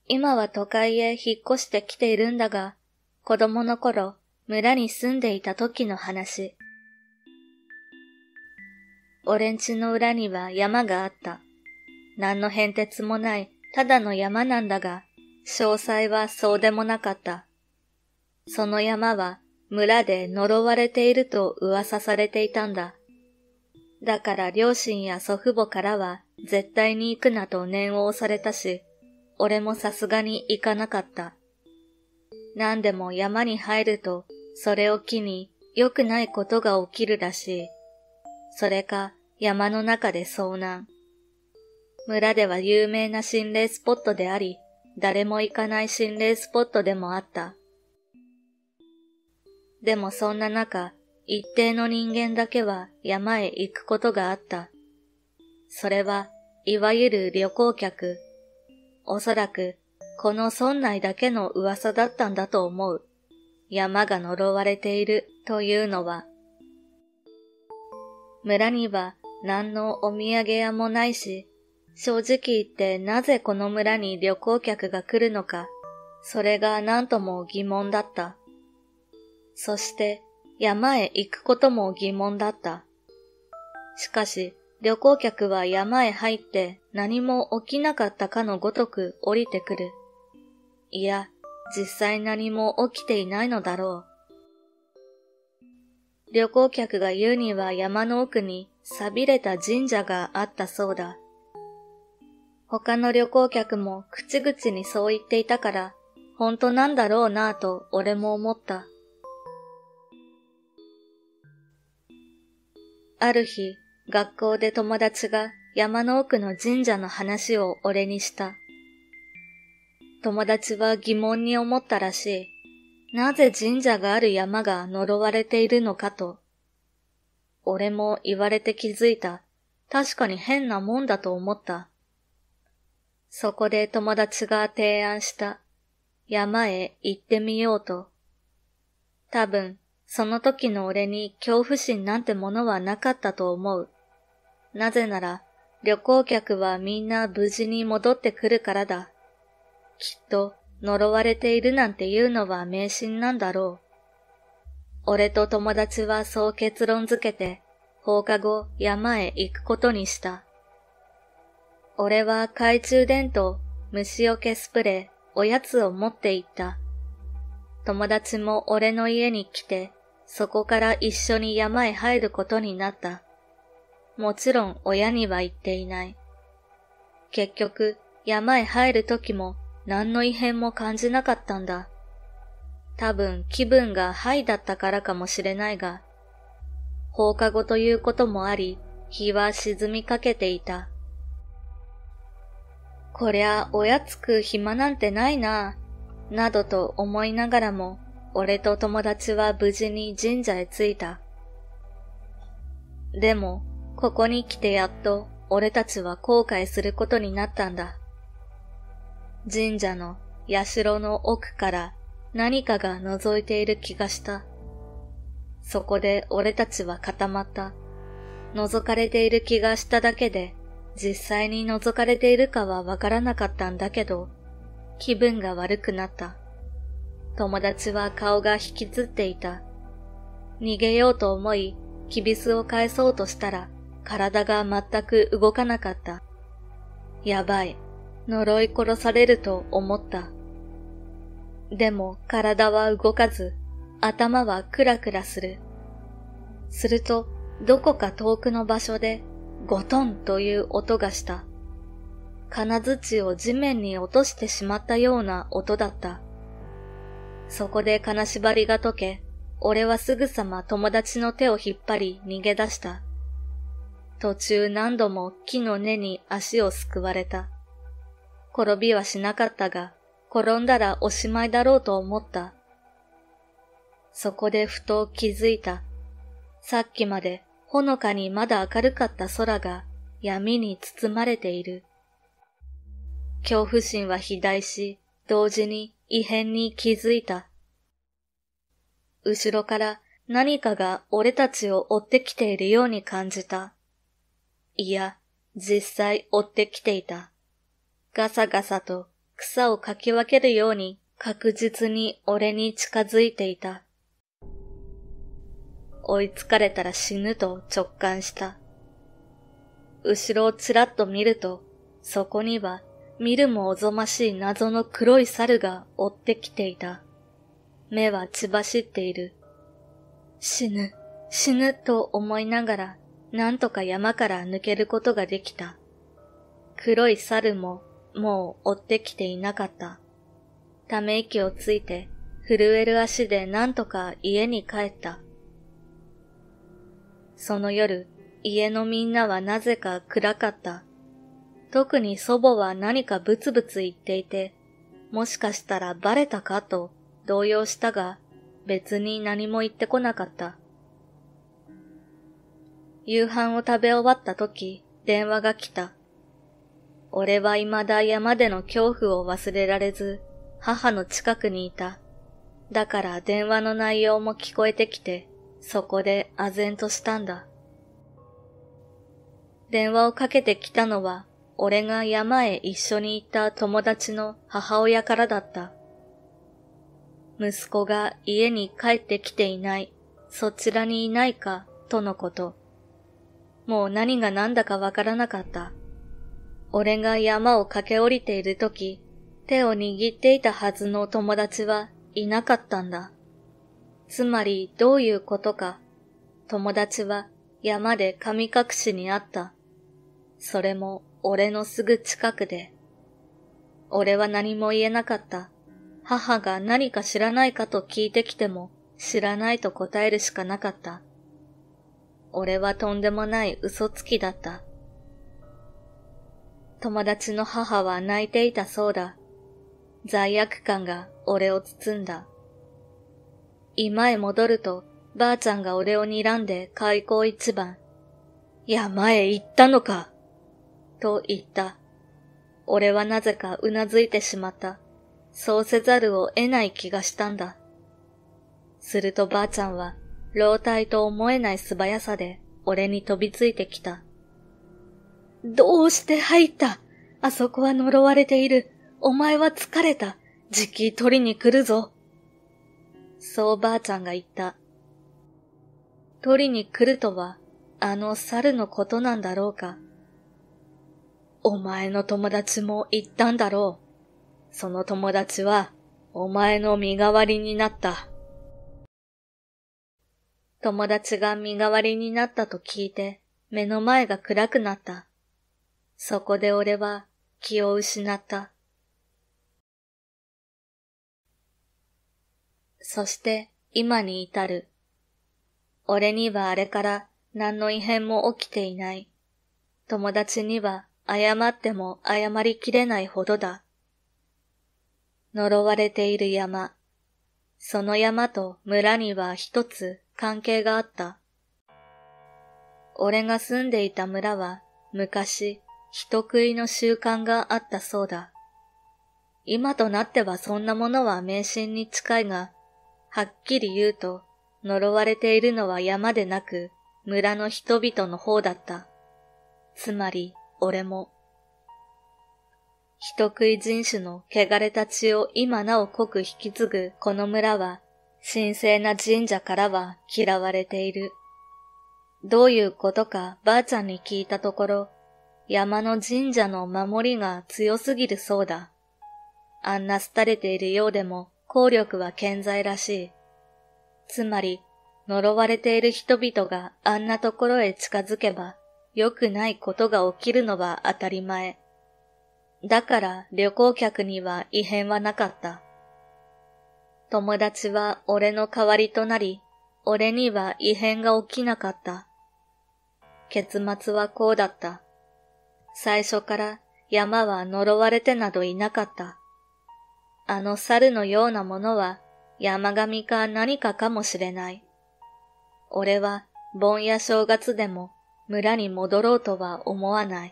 今は都会へ引っ越してきているんだが、子供の頃、村に住んでいた時の話。俺ん家の裏には山があった。何の変哲もないただの山なんだが、詳細はそうでもなかった。その山は村で呪われていると噂されていたんだ。だから両親や祖父母からは絶対に行くなと念を押されたし、俺もさすがに行かなかった。何でも山に入ると、それを機に良くないことが起きるらしい。それか山の中で遭難。村では有名な心霊スポットであり、誰も行かない心霊スポットでもあった。でもそんな中、一定の人間だけは山へ行くことがあった。それはいわゆる旅行客。おそらくこの村内だけの噂だったんだと思う。山が呪われているというのは。村には何のお土産屋もないし、正直言ってなぜこの村に旅行客が来るのか、それが何とも疑問だった。そして山へ行くことも疑問だった。しかし旅行客は山へ入って何も起きなかったかのごとく降りてくる。いや、実際何も起きていないのだろう。旅行客が言うには山の奥に寂れた神社があったそうだ。他の旅行客も口々にそう言っていたから、本当なんだろうなぁと俺も思った。ある日、学校で友達が山の奥の神社の話を俺にした。友達は疑問に思ったらしい。なぜ神社がある山が呪われているのかと。俺も言われて気づいた。確かに変なもんだと思った。そこで友達が提案した。山へ行ってみようと。多分、その時の俺に恐怖心なんてものはなかったと思う。なぜなら、旅行客はみんな無事に戻ってくるからだ。きっと、呪われているなんていうのは迷信なんだろう。俺と友達はそう結論づけて、放課後山へ行くことにした。俺は懐中電灯、虫除けスプレー、おやつを持って行った。友達も俺の家に来て、そこから一緒に山へ入ることになった。もちろん親には言っていない。結局、山へ入る時も何の異変も感じなかったんだ。多分気分がハイだったからかもしれないが、放課後ということもあり、日は沈みかけていた。こりゃおやつ食う暇なんてないな、などと思いながらも、俺と友達は無事に神社へ着いた。でも、ここに来てやっと俺たちは後悔することになったんだ。神社の社の奥から何かが覗いている気がした。そこで俺たちは固まった。覗かれている気がしただけで、実際に覗かれているかはわからなかったんだけど、気分が悪くなった。友達は顔が引きつっていた。逃げようと思い、きびすを返そうとしたら、体が全く動かなかった。やばい、呪い殺されると思った。でも体は動かず、頭はクラクラする。すると、どこか遠くの場所で、ゴトンという音がした。金槌を地面に落としてしまったような音だった。そこで金縛りが解け、俺はすぐさま友達の手を引っ張り逃げ出した。途中何度も木の根に足をすくわれた。転びはしなかったが、転んだらおしまいだろうと思った。そこでふと気づいた。さっきまでほのかにまだ明るかった空が闇に包まれている。恐怖心は肥大し、同時に異変に気づいた。後ろから何かが俺たちを追ってきているように感じた。いや、実際追ってきていた。ガサガサと草をかき分けるように確実に俺に近づいていた。追いつかれたら死ぬと直感した。後ろをちらっと見ると、そこには見るもおぞましい謎の黒い猿が追ってきていた。目は血走っている。死ぬと思いながら、なんとか山から抜けることができた。黒い猿ももう追ってきていなかった。ため息をついて、震える足でなんとか家に帰った。その夜、家のみんなはなぜか暗かった。特に祖母は何かブツブツ言っていて、もしかしたらバレたかと動揺したが、別に何も言ってこなかった。夕飯を食べ終わった時、電話が来た。俺は未だ山での恐怖を忘れられず、母の近くにいた。だから電話の内容も聞こえてきて、そこで唖然としたんだ。電話をかけてきたのは、俺が山へ一緒に行った友達の母親からだった。息子が家に帰ってきていない、そちらにいないか、とのこと。もう何が何だかわからなかった。俺が山を駆け下りているとき、手を握っていたはずの友達はいなかったんだ。つまりどういうことか、友達は山で神隠しにあった。それも俺のすぐ近くで。俺は何も言えなかった。母が何か知らないかと聞いてきても知らないと答えるしかなかった。俺はとんでもない嘘つきだった。友達の母は泣いていたそうだ。罪悪感が俺を包んだ。居間へ戻ると、ばあちゃんが俺を睨んで開口一番。山へ行ったのかと言った。俺はなぜかうなずいてしまった。そうせざるを得ない気がしたんだ。するとばあちゃんは、老体と思えない素早さで俺に飛びついてきた。どうして入った？あそこは呪われている。お前は疲れた。じき取りに来るぞ。そうばあちゃんが言った。取りに来るとは、あの猿のことなんだろうか。お前の友達も言ったんだろう。その友達は、お前の身代わりになった。友達が身代わりになったと聞いて、目の前が暗くなった。そこで俺は気を失った。そして今に至る。俺にはあれから何の異変も起きていない。友達には謝っても謝りきれないほどだ。呪われている山。その山と村には一つ関係があった。俺が住んでいた村は昔人食いの習慣があったそうだ。今となってはそんなものは迷信に近いが、はっきり言うと呪われているのは山でなく村の人々の方だった。つまり俺も。人食い人種の汚れた血を今なお濃く引き継ぐこの村は神聖な神社からは嫌われている。どういうことかばあちゃんに聞いたところ、山の神社の守りが強すぎるそうだ。あんな廃れているようでも効力は健在らしい。つまり、呪われている人々があんなところへ近づけば、良くないことが起きるのは当たり前。だから旅行客には異変はなかった。友達は俺の代わりとなり、俺には異変が起きなかった。結末はこうだった。最初から山は呪われてなどいなかった。あの猿のようなものは山神か何かかもしれない。俺は盆や正月でも村に戻ろうとは思わない。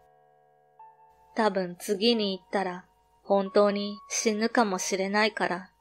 多分次に行ったら本当に死ぬかもしれないから。